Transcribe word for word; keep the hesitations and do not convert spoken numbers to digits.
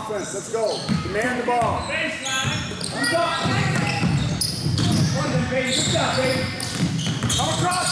offense. Let's go. Demand the ball. Baseline. Come on. One of them, baby. Good job, baby. Come across.